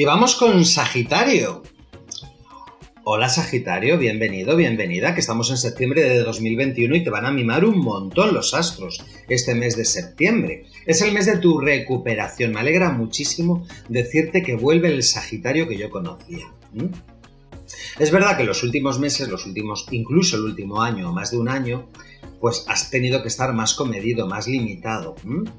Y vamos con Sagitario. Hola Sagitario, bienvenido, bienvenida, que estamos en septiembre de 2021 y te van a mimar un montón los astros este mes de septiembre. Es el mes de tu recuperación, me alegra muchísimo decirte que vuelve el Sagitario que yo conocía. Es verdad que los últimos meses, incluso el último año o más de un año, pues has tenido que estar más comedido, más limitado.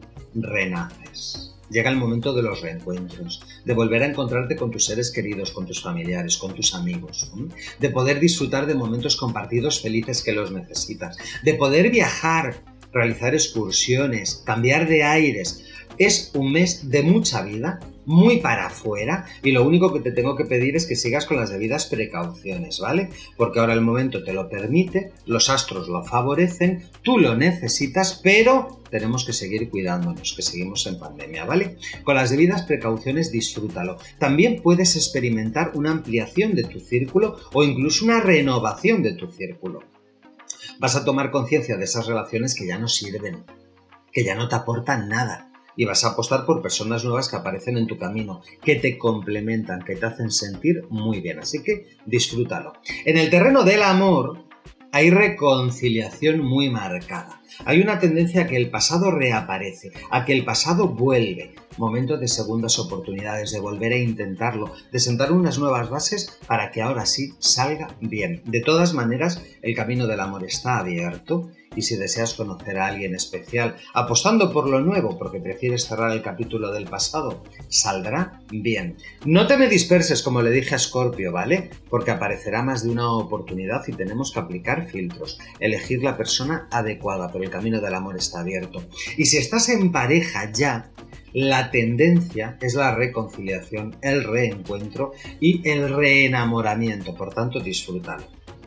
Renaces. Llega el momento de los reencuentros, de volver a encontrarte con tus seres queridos, con tus familiares, con tus amigos, de poder disfrutar de momentos compartidos felices que los necesitas, de poder viajar, realizar excursiones, cambiar de aires. Es un mes de mucha vida, muy para afuera, y lo único que te tengo que pedir es que sigas con las debidas precauciones, ¿vale? Porque ahora el momento te lo permite, los astros lo favorecen, tú lo necesitas, pero tenemos que seguir cuidándonos, que seguimos en pandemia, ¿vale? Con las debidas precauciones disfrútalo. También puedes experimentar una ampliación de tu círculo o incluso una renovación de tu círculo. Vas a tomar conciencia de esas relaciones que ya no sirven, que ya no te aportan nada. Y vas a apostar por personas nuevas que aparecen en tu camino, que te complementan, que te hacen sentir muy bien. Así que disfrútalo. En el terreno del amor hay reconciliación muy marcada. Hay una tendencia a que el pasado reaparece, a que el pasado vuelve. Momento de segundas oportunidades, de volver a intentarlo, de sentar unas nuevas bases para que ahora sí salga bien. De todas maneras, el camino del amor está abierto y si deseas conocer a alguien especial, apostando por lo nuevo porque prefieres cerrar el capítulo del pasado, saldrá bien. No te me disperses como le dije a Escorpio, ¿vale? Porque aparecerá más de una oportunidad y tenemos que aplicar filtros, elegir la persona adecuada, pero el camino del amor está abierto. Y si estás en pareja ya, la tendencia es la reconciliación, el reencuentro y el reenamoramiento, por tanto disfrútalo.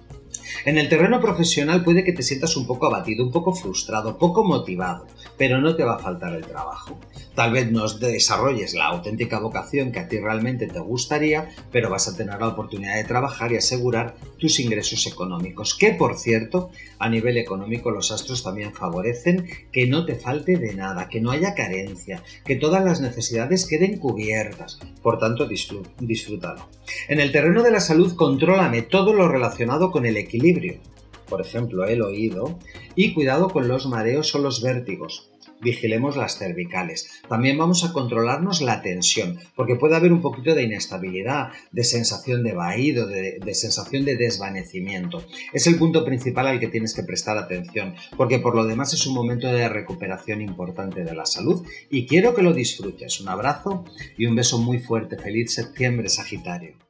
En el terreno profesional puede que te sientas un poco abatido, un poco frustrado, poco motivado, pero no te va a faltar el trabajo. Tal vez no desarrolles la auténtica vocación que a ti realmente te gustaría, pero vas a tener la oportunidad de trabajar y asegurar tus ingresos económicos, que por cierto, a nivel económico los astros también favorecen que no te falte de nada, que no haya carencia, que todas las necesidades queden cubiertas. Por tanto, disfrútalo. En el terreno de la salud, contrólame todo lo relacionado con el equilibrio, por ejemplo el oído, y cuidado con los mareos o los vértigos. Vigilemos las cervicales. También vamos a controlarnos la tensión, porque puede haber un poquito de inestabilidad, de sensación de vaído, de sensación de desvanecimiento. Es el punto principal al que tienes que prestar atención, porque por lo demás es un momento de recuperación importante de la salud y quiero que lo disfrutes. Un abrazo y un beso muy fuerte. Feliz septiembre, Sagitario.